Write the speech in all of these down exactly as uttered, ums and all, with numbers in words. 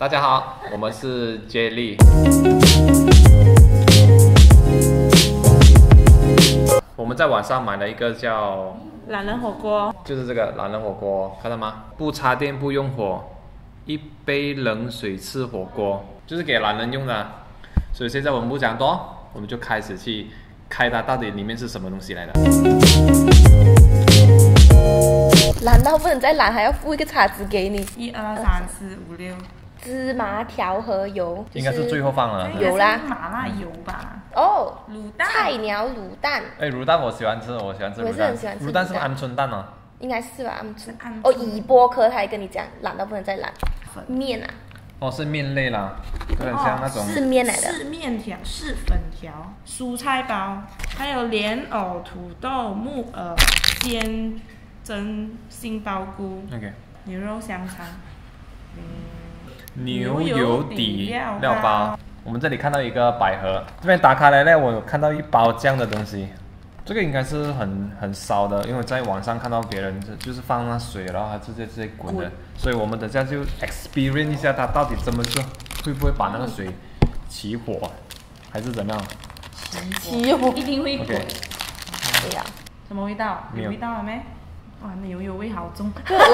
大家好，我们是 Jelly。我们在网上买了一个叫懒人火锅， 就是这个懒人火锅，看到吗？不插电不用火，一杯冷水吃火锅，就是给懒人用的。所以现在我们不讲多，我们就开始去开它到底里面是什么东西来的。 懒到不能再懒，还要附一个叉子给你。 一二三四五六， 芝麻条和油， 应该是最后放了。 有啦， 麻辣油吧？ 哦， 卤蛋， 菜鸟卤蛋。 哎，卤蛋我喜欢吃，我喜欢吃卤蛋。 我也是很喜欢吃卤蛋是不是鹌鹑蛋哦？ 应该是吧，鹌鹑。 鹌鹑哦，以波科他还跟你讲，懒到不能再懒。面啊， 哦，是面类啦，有点像那种。 是面来的。 是面条，是粉条，蔬菜包，还有莲藕、土豆、木耳、鲜蒸杏鲍菇 OK。 牛肉香肠，嗯， 牛油底料包。我们这里看到一个百合，这边打开来呢，我有看到一包这样的东西。这个应该是很很烧的，因为在网上看到别人就是放那水，然后它直接直接滚的，所以我们等下就 experience 一下它到底怎么做，会不会把那个水起火，还是怎么样？ 起火一定会滚。 OK。 对呀。 什么味道？ 没有有味道了没？哇，那油油味好重。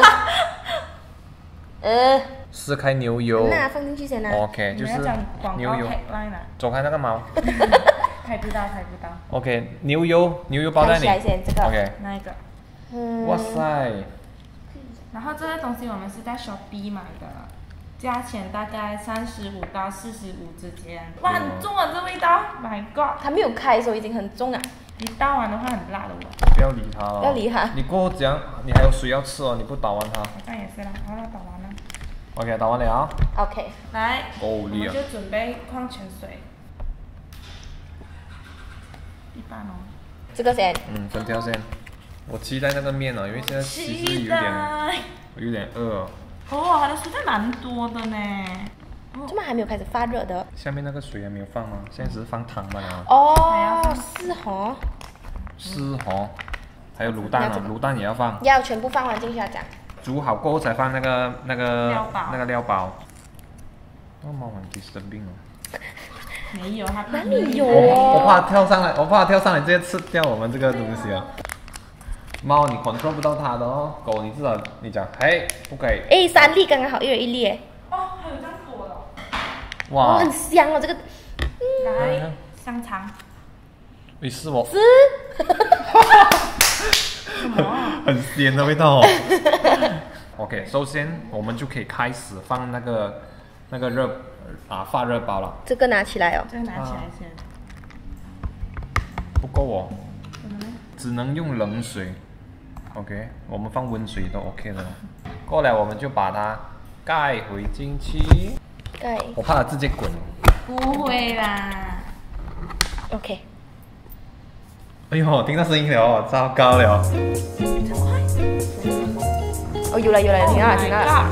呃， 撕开牛油。 那放进去先啊。 OK， 就是牛油。走开那个毛。 拍不到，拍不到。 OK， 牛油，牛油包在里。 先这个。 OK。 那一个。 嗯。 哇塞。 然后这个东西我们是在 Shopee 买的，价钱大概三十五到四十五之间。哇，很重啊，这味道 ！My God， 它没有开的时候已经很重了。 你倒完的话很辣的哦。 不要理它哦。 不要理它。 你过后怎样？你还有水要吃哦，你不倒完它。 好像也是啦，好了，倒完了。 OK， 倒完了。 OK。 来， 够力啊！ 我们就准备矿泉水。一般哦。 这个先。 嗯，粉条先。我期待那个面哦，因为现在其实有点，我有点饿。 哦，它的蔬菜蛮多的呢。 怎么还没有开始发热的？ 下面那个水还没有放吗？现在只是放糖罢了。 哦，是哦。 是哦。还有卤蛋哦，卤蛋也要放。 要全部放完进去要讲。 煮好过后才放那个那个料包那个料包。那猫很 disturbing 哦。 没有，它哪里有我我怕它跳上来，我怕它跳上来直接吃掉我们这个东西啊。猫你 control 不到它的哦，狗你至少你讲，嘿，不可以。 哎，三粒刚刚好，一人一粒哎。 哦，还有这样多的。 哇， 很香哦，这个。 来，香肠。 你是我。 是。 什么？ 很鲜的味道哦。OK， 首先我们就可以开始放那个那个热啊发热包了。 这个拿起来哦。 这个拿起来先。 不够哦。 怎么呢？ 只能用冷水。OK， 我们放温水都 OK 的。过来我们就把它盖回进去。 盖。 我怕它直接滚。 不会啦。 OK。 哎呦，听到声音了哦，糟糕了。 哦，有了有了，听到了听到了。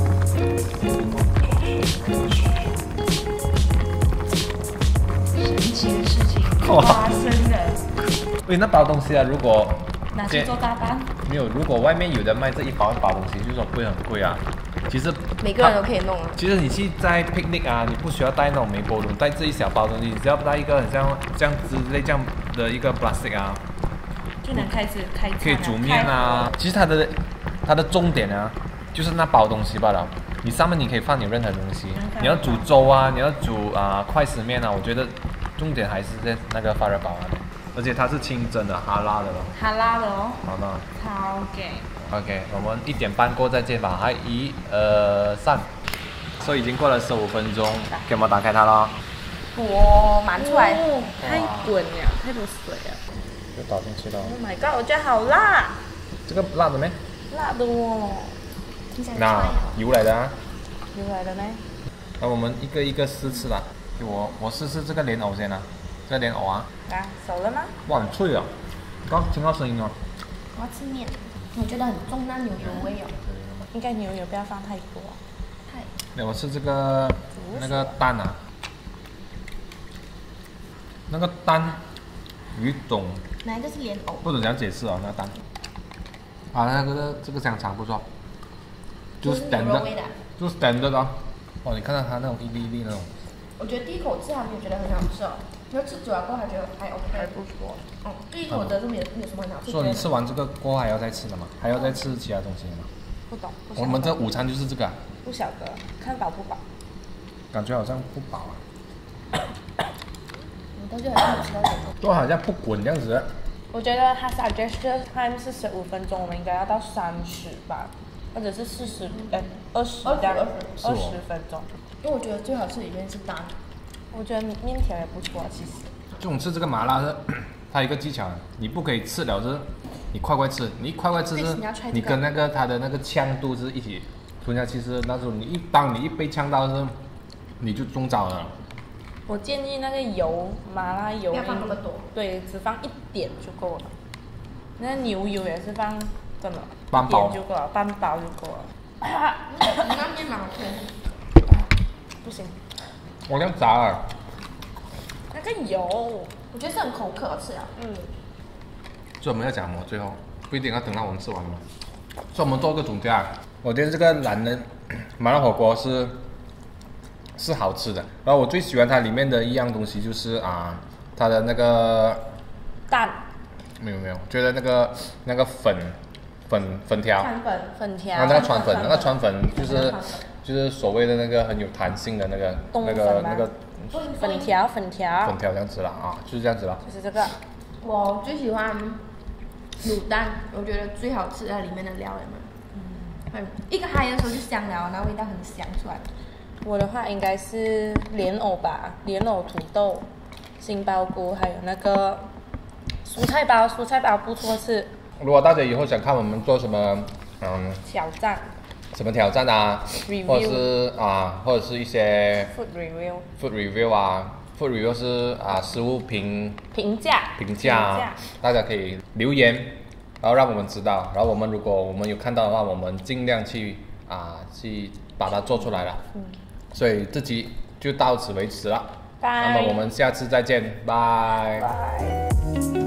神奇的事情发生了。 喂，那包东西啊，如果拿去做大单？ 没有，如果外面有的卖这一包一包东西，就是说不会很贵啊。其实每个人都可以弄啊。 其实你去在 picnic 啊，你不需要带那种微波炉，带这一小包东西，你只要带一个很像这样之类这样的一个 plastic 啊， 就能开始开餐。 可以煮面啊。其实它的它的重点啊，就是那包东西罢了。你上面你可以放你任何东西，你要煮粥啊，你要煮啊、呃、快食面啊，我觉得重点还是在那个发热包啊。而且它是清蒸的，哈拉的咯。 哈拉的哦。 好的。 超给。 OK， 我们一点半过再见吧。还一、二、三。所以已经过了十五分钟，给我们打开它了。 哇，满出来。 哦，太滚了，太多水了。 就倒进去了。 Oh my god， 我觉得好辣。 这个辣的没？ 辣的哦。 那油来的啊。 油来的呢？ 那我们一个一个试吃啦。给我我试试这个莲藕先啊。这个莲藕啊。 啊，熟了吗？ 哇，很脆啊！刚听到声音哦。 我要吃面，我觉得很重那牛油味哦。 应该牛油不要放太多。 太。 那我吃这个那个蛋啊。那个蛋，鱼种。 哪一个是莲藕？ 不懂怎样解释啊，那个蛋。啊，那个这个香肠不错。就是 standard，就是 standard 啊。 哦，你看到它那种一粒一粒那种。 我觉得第一口吃还没有觉得很好吃哦，然后吃久了过后还觉得还 OK， 还不错。哦，第一口的这没有没有什么很好吃。 所以你吃完这个过后还要再吃的吗？还要再吃其他东西吗？ 不懂。 我们这午餐就是这个、啊。 不晓得，看饱不饱？ 感觉好像不饱啊。 我到最后还没有吃到点。 就好像不滚这样子。 我觉得它 suggested time 是十五分钟，我们应该要到三十吧，或者是四十，哎，二十这样，二十分钟。 因为我觉得最好吃里面是蛋， 我觉得面条也不错，其实。 这种吃这个麻辣是，它有一个技巧，你不可以吃了就是你快快吃，你一快快吃是，你跟那个它的那个呛度是一起吞下去是那种你一当你一被呛到是，你就中招了。 我建议那个油麻辣油不要放那么多， 对，只放一点就够了。那牛油也是放真的半包就够了，半包就够了。 你那面蛮好吃。 不行， 我要炸了。 那个油， 我觉得是很口渴吃啊。 嗯。 所以我们要讲什么？最后不一定要等到我们吃完嘛。所以我们做个总结。我觉得这个懒人麻辣火锅是是好吃的。然后我最喜欢它里面的一样东西就是啊，它的那个蛋。 没有没有，觉得那个那个粉粉粉条。 川粉粉条。 啊，那个川粉，那个川粉就是就是所谓的那个很有弹性的那个那个那个粉条粉条。 粉条这样子啦啊，就是这样子啦。 就是这个。 我最喜欢卤蛋，我觉得最好吃的里面的料有没有？嗯，很一个嗨的时候就香了，那味道很香出来。 我的话应该是莲藕吧，莲藕土豆、杏鲍菇，还有那个蔬菜包，蔬菜包不错吃。 如果大家以后想看我们做什么，嗯， 挑战， 什么挑战啊， Review 或者是啊，或者是一些 food review， food review 啊 ，food review 是啊，食物评评价， 评价啊，大家可以留言，然后让我们知道，然后我们如果我们有看到的话，我们尽量去啊去把它做出来了。嗯，所以这集就到此为止了。 拜。 那么我们下次再见，拜。 拜。